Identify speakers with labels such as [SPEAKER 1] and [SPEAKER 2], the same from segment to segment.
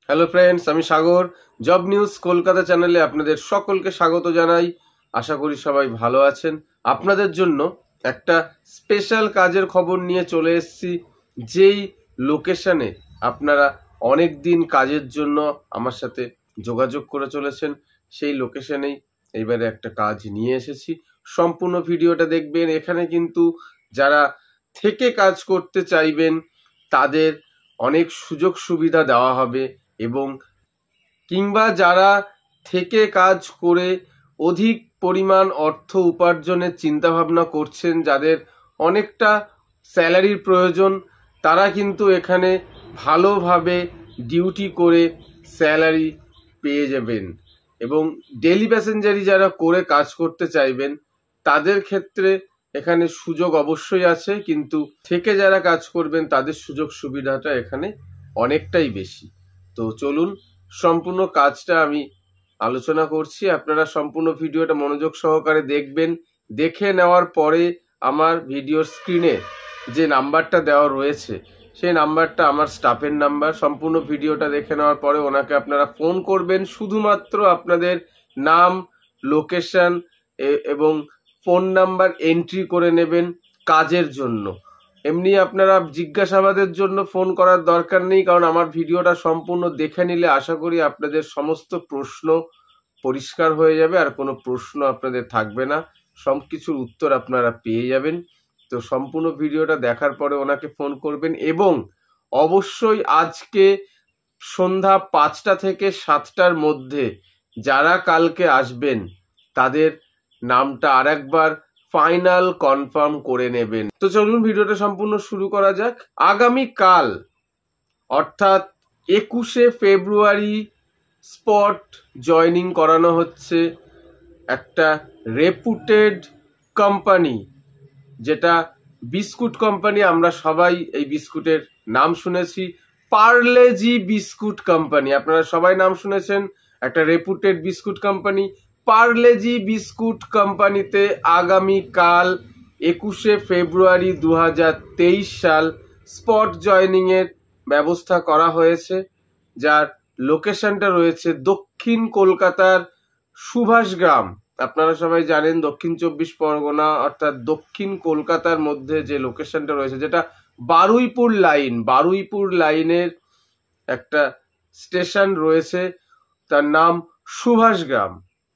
[SPEAKER 1] Hello friends, আমি সাগর। Job news Kolkata চ্যানেলে আপনাদের সকলকে স্বাগত জানাই। আশা করি সবাই ভালো আছেন। আপনাদের জন্য একটা স্পেশাল কাজের খবর নিয়ে চলে এসেছি। যেই লোকেশনে আপনারা অনেক দিন কাজের জন্য আমার সাথে যোগাযোগ করে চলেছেন, সেই লোকেশনেই এইবারে একটা কাজ নিয়ে এসেছি। সম্পূর্ণ ভিডিওটা দেখবেন। এখানে কিন্তু যারা থেকে কাজ করতে চাইবেন তাদের অনেক সুযোগ সুবিধা দেওয়া হবে, এবং কিংবা যারা থেকে কাজ করে অধিক পরিমাণ অর্থ উপার্জনের চিন্তাভাবনা করছেন, যাদের অনেকটা স্যালারির প্রয়োজন, তারা কিন্তু এখানে ভালোভাবে ডিউটি করে স্যালারি পেয়ে যাবেন। এবং ডেলি প্যাসেঞ্জারি যারা করে কাজ করতে চাইবেন তাদের ক্ষেত্রে এখানে সুযোগ অবশ্যই আছে, কিন্তু থেকে যারা কাজ করবেন তাদের সুযোগ সুবিধাটা এখানে অনেকটাই বেশি। তো চলুন সম্পূর্ণ কাজটা আমি আলোচনা করছি। আপনারা সম্পূর্ণ ভিডিওটা মনোযোগ সহকারে দেখবেন। দেখে নেওয়ার পরে আমার ভিডিওর স্ক্রিনে যে নাম্বারটা দেওয়া রয়েছে সেই নাম্বারটা আমার স্টাফের নাম্বার। সম্পূর্ণ ভিডিওটা দেখে নেওয়ার পরে ওনাকে আপনারা ফোন করবেন। শুধুমাত্র আপনাদের নাম, লোকেশন এবং ফোন নাম্বার এন্ট্রি করে নেবেন কাজের জন্য। এমনি আপনারা জিজ্ঞাসাবাদের জন্য ফোন করার দরকার নেই, কারণ আমার ভিডিওটা সম্পূর্ণ দেখে নিলে আশা করি আপনাদের সমস্ত প্রশ্ন পরিষ্কার হয়ে যাবে, আর কোনো প্রশ্ন আপনাদের থাকবে না। সব কিছুর উত্তর আপনারা পেয়ে যাবেন। তো সম্পূর্ণ ভিডিওটা দেখার পরে ওনাকে ফোন করবেন, এবং অবশ্যই আজকে সন্ধ্যা 5টা থেকে 7টার মধ্যে যারা কালকে আসবেন তাদের নামটা আরেকবার ফাইনাল কনফার্ম করে নেবেন। তো চলুন ভিডিওটা সম্পূর্ণ শুরু করা যাক। আগামীকাল অর্থাৎ 21শে ফেব্রুয়ারি স্পট জয়নিং করানো হচ্ছে একটা রেপুটেড কোম্পানি, যেটা বিস্কুট কোম্পানি। আমরা সবাই এই বিস্কুটের নাম শুনেছি, পার্লেজি বিস্কুট কোম্পানি। আপনারা সবাই নাম শুনেছেন, একটা reputed biscuit company. Parle G biscuit কোম্পানিতে আগামীকাল 21শে ফেব্রুয়ারি 2023 সাল স্পট জয়নিংয়ের ব্যবস্থা করা হয়েছে, যার লোকেশনটা রয়েছে দক্ষিণ কলকাতার সুভাষগ্রাম। আপনারা সবাই জানেন দক্ষিণ 24 পরগনা অর্থাৎ দক্ষিণ কলকাতার মধ্যে যে লোকেশনটা রয়েছে, যেটা বারুইপুর লাইনের একটা স্টেশন রয়েছে, তার নাম সুভাষগ্রাম।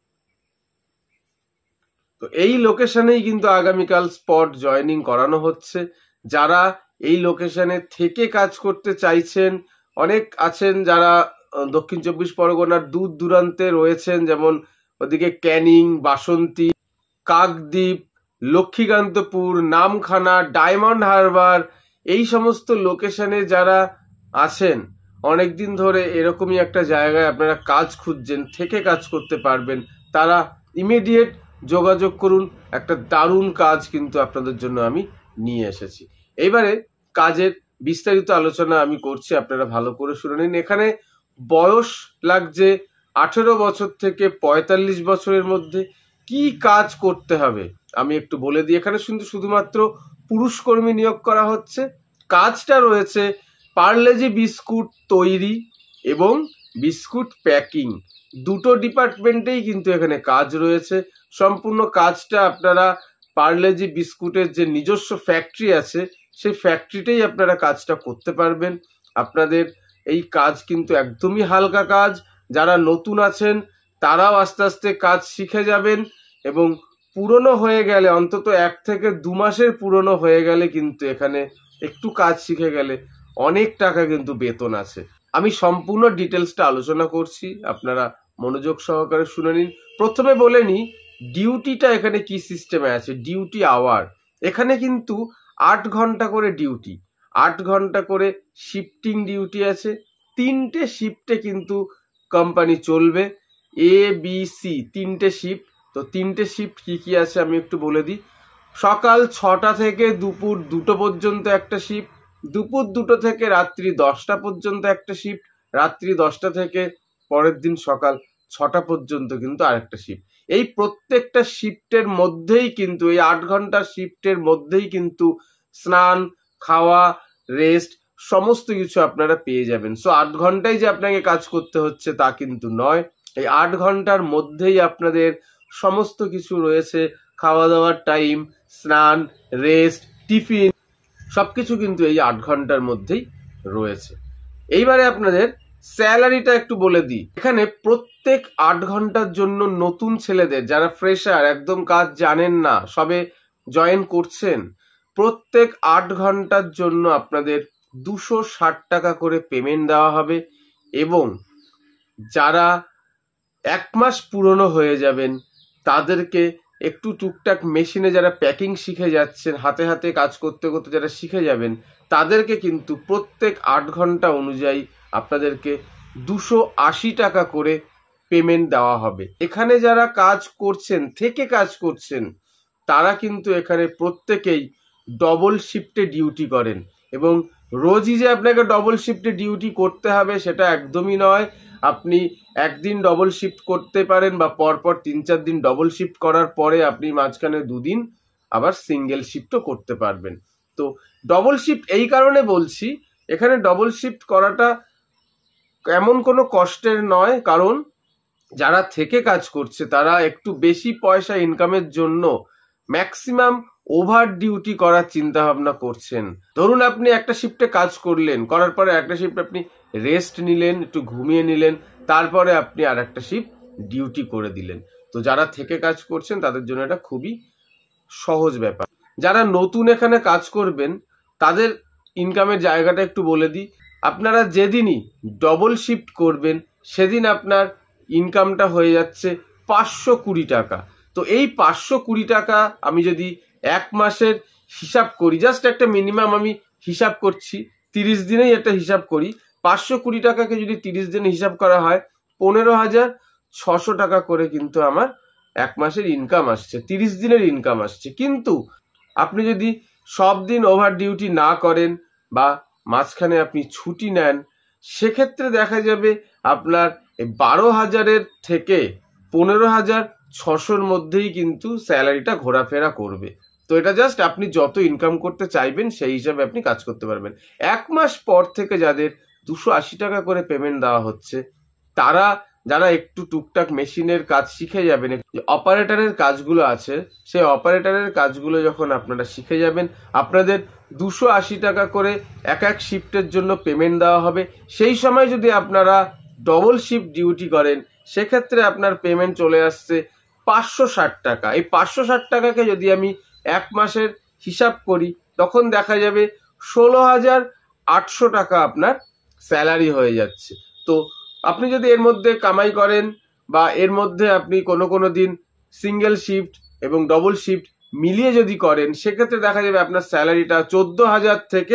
[SPEAKER 1] তো এই লোকেশনেই কিন্তু আগামীকাল স্পট জয়নিং করানো হচ্ছে। যারা এই লোকেশনে থেকে কাজ করতে চাইছেন, অনেক আছেন যারা দক্ষিণ 24 পরগনার দূর দূরান্তে রয়েছেন, যেমন ওদিকে ক্যানিং, বাসন্তী, কাকদ্বীপ, লক্ষ্মীকান্তপুর, নামখানা, ডায়মন্ড হারবার, এই সমস্ত লোকেশনে যারা আছেন অনেকদিন ধরে এরকমই একটা জায়গায় আপনারা কাজ খুঁজছেন, থেকে কাজ করতে পারবেন, তারা ইমিডিয়েট যোগাযোগ করুন। একটা দারুণ কাজ কিন্তু আপনাদের জন্য আমি নিয়ে এসেছি। এইবারে কাজের বিস্তারিত আলোচনা আমি করছি, আপনারা ভালো করে শুনে নিন। এখানে বয়স লাগছে 18 বছর থেকে 45 বছরের মধ্যে। কি কাজ করতে হবে আমি একটু বলে দিই। এখানে কিন্তু শুধুমাত্র পুরুষ কর্মী নিয়োগ করা হচ্ছে। কাজটা রয়েছে পার্লেজি বিস্কুট তৈরি এবং বিস্কুট প্যাকিং, দুটো ডিপার্টমেন্টেই কিন্তু এখানে কাজ রয়েছে। সম্পূর্ণ কাজটা আপনারা পার্লেজি বিস্কুটের যে নিজস্ব ফ্যাক্টরি আছে সেই ফ্যাক্টরিতেই আপনারা কাজটা করতে পারবেন। আপনাদের এই কাজ কিন্তু একদমই হালকা কাজ। যারা নতুন আছেন তারাও আস্তে আস্তে কাজ শিখে যাবেন, এবং পুরনো হয়ে গেলে অন্তত 1 থেকে 2 মাসের পুরনো হয়ে গেলে কিন্তু এখানে একটু কাজ শিখে গেলে অনেক টাকা কিন্তু বেতন আছে। আমি সম্পূর্ণ ডিটেলসটা আলোচনা করছি, আপনারা মনোযোগ সহকারে শুনে নিন। প্রথমে বলে নিই ডিউটিটা এখানে কি সিস্টেমে আছে। ডিউটি আওয়ার এখানে কিন্তু 8 ঘন্টা করে ডিউটি, 8 ঘন্টা করে শিফটিং ডিউটি আছে। 3টে শিফটে কিন্তু কোম্পানি চলবে, ABC 3টে শিফট। তো 3টে শিফট কি কি আছে আমি একটু বলে দিই। সকাল 6টা থেকে দুপুর 2টো পর্যন্ত একটা শিফট, দুপুর 2টো থেকে রাত্রি 10টা পর্যন্ত একটা শিফট, রাত্রি 10টা থেকে পরের দিন সকাল 6টা পর্যন্ত কিন্তু আরেকটা শিফট। এই প্রত্যেকটা শিফটের মধ্যেই কিন্তু, এই 8 ঘন্টার শিফটের মধ্যেই কিন্তু স্নান, খাওয়া, রেস্ট সমস্ত কিছু আপনারা পেয়ে যাবেন। সো 8 ঘন্টায় যে আপনাকে কাজ করতে হচ্ছে তা কিন্তু নয়, এই 8 ঘন্টার মধ্যেই আপনাদের সমস্ত কিছু রয়েছে, খাওয়া দাওয়ার টাইম, স্নান, রেস্ট, টিফিন, সবকিছু কিন্তু এই 8 ঘন্টার মধ্যেই রয়েছে। এইবারে আপনাদের স্যালারিটা একটু বলে দিই। এখানে প্রত্যেক 8 ঘন্টার জন্য নতুন ছেলেদের, যারা ফ্রেশার, একদম কাজ জানেন না, সবে জয়েন করছেন, প্রত্যেক 8 ঘন্টার জন্য আপনাদের 260 টাকা করে পেমেন্ট দেওয়া হবে। এবং যারা 1 মাস পুরনো হয়ে যাবেন, তাদেরকে একটু টুকটাক মেশিনে যারা প্যাকিং শিখে যাচ্ছেন, হাতে হাতে কাজ করতে করতে যারা শিখে যাবেন, তাদেরকে কিন্তু প্রত্যেক 8 ঘন্টা অনুযায়ী আপনাদেরকে 280 টাকা করে পেমেন্ট দেওয়া হবে। এখানে যারা কাজ করছেন, থেকে কাজ করছেন, তারা কিন্তু এখানে প্রত্যেকেই ডবল শিফটে ডিউটি করেন। এবং রোজই যে আপনাকে ডবল শিফটে ডিউটি করতে হবে সেটা একদমই নয়। আপনি একদিন ডবল শিফট করতে পারেন, বা পরপর 3-4 দিন ডবল শিফট করার পরে আপনি মাঝখানে 2 দিন আবার সিঙ্গেল শিফটও করতে পারবেন। তো ডবল শিফট এই কারণে বলছি, এখানে ডবল শিফট করাটা এমন কোনো কষ্টের নয়, কারণ যারা থেকে কাজ করছে তারা একটু বেশি পয়সা ইনকামের জন্য ম্যাক্সিমাম ওভার ডিউটি করার চিন্তা ভাবনা করছেন। ধরুন আপনি একটা শিফটে কাজ করলেন, করার পরে একটা শিফট আপনি রেস্ট নিলেন, একটু ঘুমিয়ে নিলেন, তারপরে আপনি আর একটা শিফট ডিউটি করে দিলেন। তো যারা থেকে কাজ করছেন তাদের জন্য এটা খুবই সহজ ব্যাপার। যারা নতুন এখানে কাজ করবেন তাদের ইনকামের জায়গাটা একটু বলে দিই। আপনারা যেদিনই ডবল শিফট করবেন সেদিন আপনার ইনকামটা হয়ে যাচ্ছে 520 টাকা। তো এই 520 টাকা আমি যদি 1 মাসের হিসাব করি, জাস্ট একটা মিনিমাম আমি হিসাব করছি, 30 দিনেই একটা হিসাব করি, 520 টাকাকে যদি 30 দিনে হিসাব করা হয় 15,600 টাকা করে কিন্তু আমার 1 মাসের ইনকাম আসছে, 30 দিনের ইনকাম আসছে। কিন্তু আপনি যদি সব দিন ওভার ডিউটি না করেন বা মাঝখানে আপনি ছুটি নেন, সেক্ষেত্রে দেখা যাবে আপনার 12,000-এর থেকে 15,600-র মধ্যেই কিন্তু স্যালারিটা ঘোরাফেরা করবে। তো এটা জাস্ট আপনি যত ইনকাম করতে চাইবেন সেই হিসাবে আপনি কাজ করতে পারবেন। 1 মাস পর থেকে যাদের 280 টাকা করে পেমেন্ট দেওয়া হচ্ছে, তারা যারা একটু টুকটাক মেশিনের কাজ শিখে যাবেন, অপারেটরের কাজগুলো আছে, সেই অপারেটরের কাজগুলো যখন আপনারা শিখে যাবেন, আপনাদের 280 টাকা করে এক এক শিফটের জন্য পেমেন্ট দেওয়া হবে। সেই সময় যদি আপনারা ডবল শিফট ডিউটি করেন, সেক্ষেত্রে আপনার পেমেন্ট চলে আসছে 560 টাকা। এই 560 টাকাকে যদি আমি 1 মাসের হিসাব করি, তখন দেখা যাবে 16,800 টাকা আপনার স্যালারি হয়ে যাচ্ছে। তো আপনি যদি এর মধ্যে কামাই করেন, বা এর মধ্যে আপনি কোনো দিন সিঙ্গেল শিফট এবং ডবল শিফট মিলিয়ে যদি করেন, সেক্ষেত্রে দেখা যাবে আপনার স্যালারিটা 14,000 থেকে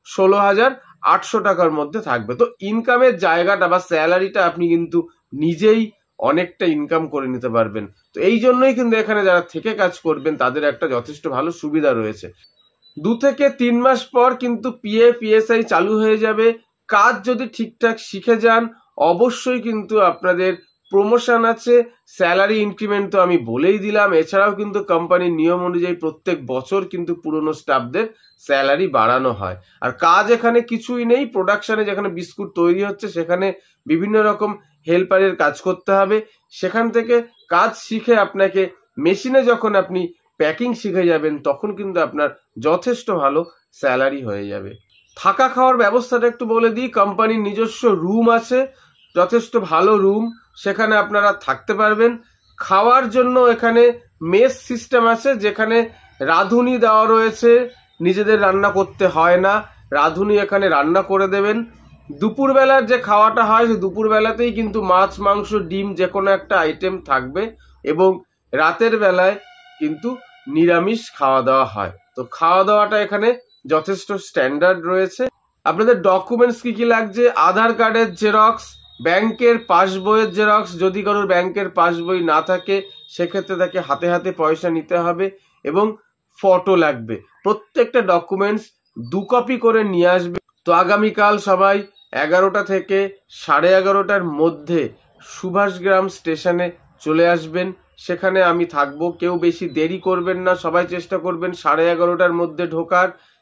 [SPEAKER 1] 16,800 টাকার মধ্যে থাকবে। তো ইনকামের জায়গাটা বা স্যালারিটা আপনি কিন্তু নিজেই অনেকটা ইনকাম করে নিতে পারবেন। তো এই জন্যই কিন্তু এখানে যারা থেকে কাজ করবেন তাদের একটা যথেষ্ট ভালো সুবিধা রয়েছে। 2 থেকে 3 মাস পর কিন্তু PSI চালু হয়ে যাবে। কাজ যদি ঠিকঠাক শিখে যান, অবশ্যই কিন্তু আপনাদের প্রমোশন আছে, স্যালারি ইনক্রিমেন্ট তো আমি বলেই দিলাম। এছাড়াও কিন্তু কোম্পানির নিয়ম অনুযায়ী প্রত্যেক বছর কিন্তু পুরনো স্টাফদের স্যালারি বাড়ানো হয়। আর কাজ এখানে কিছুই নেই, প্রোডাকশনে যেখানে বিস্কুট তৈরি হচ্ছে সেখানে বিভিন্ন রকম হেল্পারের কাজ করতে হবে। সেখান থেকে কাজ শিখে আপনাকে মেশিনে যখন আপনি প্যাকিং শিখে যাবেন, তখন কিন্তু আপনার যথেষ্ট ভালো স্যালারি হয়ে যাবে। থাকা খাওয়ার ব্যবস্থাটা একটু বলে দিই। কোম্পানির নিজস্ব রুম আছে, যথেষ্ট ভালো রুম, সেখানে আপনারা থাকতে পারবেন। খাওয়ার জন্য এখানে মেস সিস্টেম আছে, যেখানে রাঁধুনি দেওয়া রয়েছে, নিজেদের রান্না করতে হয় না, রাঁধুনি এখানে রান্না করে দেবেন। দুপুরবেলার যে খাওয়াটা হয়, সেই দুপুরবেলাতেই কিন্তু মাছ, মাংস, ডিম যে কোনো একটা আইটেম থাকবে, এবং রাতের বেলায় কিন্তু নিরামিষ খাওয়া দাওয়া হয়। তো খাওয়া দাওয়াটা এখানে যথেষ্ট স্ট্যান্ডার্ড রয়েছে। আপনাদের ডকুমেন্টস কি কি লাগছে? আধার কার্ডের জেরক্স, ব্যাংকের পাসবইয়ের জেরক্স, যদি কারোর ব্যাংকের পাসবই না থাকে সেক্ষেত্রে তাকে হাতে হাতে পয়সা নিতে হবে, এবং ফটো লাগবে। প্রত্যেকটা ডকুমেন্টস 2 কপি করে নিয়ে আসবে। তো আগামীকাল সবাই 11টা থেকে 11:30টার মধ্যে সুভাষগ্রাম স্টেশনে চলে আসবেন, সেখানে আমি থাকবো। কেউ বেশি দেরি করবেন না, সবাই চেষ্টা করবেন 11:30টার মধ্যে ঢোকার,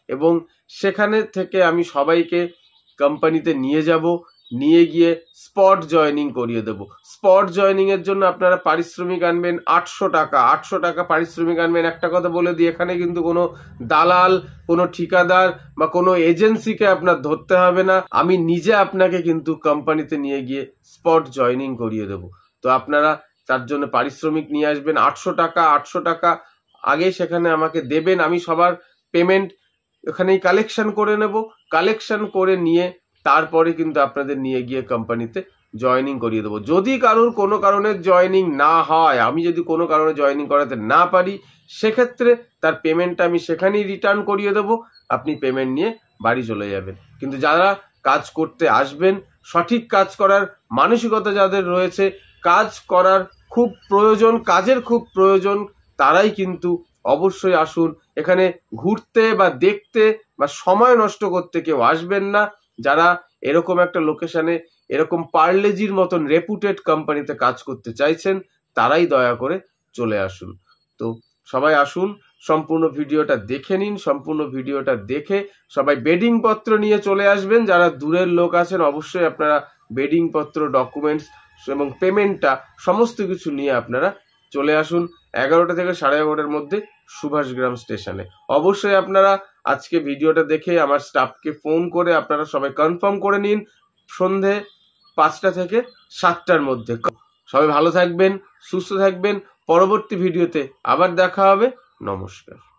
[SPEAKER 1] এবং সেখানে থেকে আমি সবাইকে কোম্পানিতে নিয়ে যাব, নিয়ে গিয়ে স্পট জয়েনিং করিয়ে দেব। স্পট জয়েনিং এর জন্য আপনারা পারিশ্রমিক আনবেন 800 টাকা। 800 টাকা পারিশ্রমিক আনবেন। একটা কথা বলে দিই, এখানে কিন্তু কোনো দালাল, কোনো ঠিকাদার বা কোনো এজেন্সিকে আপনার ধরতে হবে না। আমি নিজে আপনাকে কিন্তু কোম্পানিতে নিয়ে গিয়ে স্পট জয়েনিং করিয়ে দেব। তো আপনারা তার জন্য পারিশ্রমিক নিয়ে আসবেন 800 টাকা। 800 টাকা আগে সেখানে আমাকে দেবেন। আমি সবার পেমেন্ট এখানেই কালেকশন করে নেব। কালেকশন করে নিয়ে তারপরে কিন্তু আপনাদের নিয়ে গিয়ে কোম্পানিতে জয়েনিং করিয়ে দেবো। যদি কারোর কোনো কারণে জয়েনিং না হয়, আমি যদি কোনো কারণে জয়েনিং করাতে না পারি, সেক্ষেত্রে তার পেমেন্টটা আমি সেখানেই রিটার্ন করিয়ে দেবো। আপনি পেমেন্ট নিয়ে বাড়ি চলে যাবেন। কিন্তু যারা কাজ করতে আসবেন, সঠিক কাজ করার মানসিকতা যাদের রয়েছে, কাজ করার খুব প্রয়োজন, কাজের খুব প্রয়োজন, তারাই কিন্তু অবশ্যই আসুন। এখানে ঘুরতে বা দেখতে বা সময় নষ্ট করতে কেউ আসবেন না। যারা এরকম একটা লোকেশনে, এরকম পার্লেজির মতন রেপুটেড কোম্পানিতে কাজ করতে চাইছেন, তারাই দয়া করে চলে আসুন। তো সবাই আসুন, সম্পূর্ণ ভিডিওটা দেখে নিন। সম্পূর্ণ ভিডিওটা দেখে সবাই বেডিং পত্র নিয়ে চলে আসবেন। যারা দূরের লোক আছেন, অবশ্যই আপনারা বেডিং পত্র, ডকুমেন্টস এবং পেমেন্টটা সমস্ত কিছু নিয়ে আপনারা চলে আসুন 11টা থেকে 11:30টার মধ্যে সুভাষগ্রাম স্টেশনে। অবশ্যই আপনারা আজকে ভিডিওটা দেখে আমার স্টাফকে ফোন করে আপনারা সবাই কনফার্ম করে নিন সন্ধে 5টা থেকে 7টার মধ্যে। সবাই ভালো থাকবেন, সুস্থ থাকবেন। পরবর্তী ভিডিওতে আবার দেখা হবে। নমস্কার।